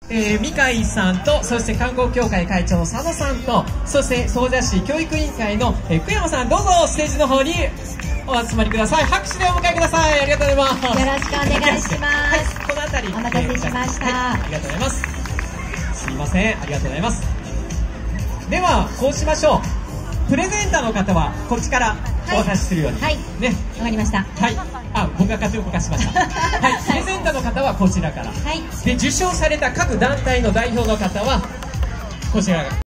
三海さんと、そして観光協会会長佐野さんと、そして総社市教育委員会の福山さん、どうぞステージの方にお集まりください。拍手でお迎えください。ありがとうございます。 よろしくお願いします。 はい、この辺りお待たせしました。 ありがとうございます。すいません、ありがとうございます。ではこうしましょう。プレゼンターの方はこっちからお渡しするように、 はい、 ね、 わかりました。 はい、僕が勝手に動かしました。はい、プレゼンターの方はこちらから、はい、で受賞された各団体の代表の方はこちらから。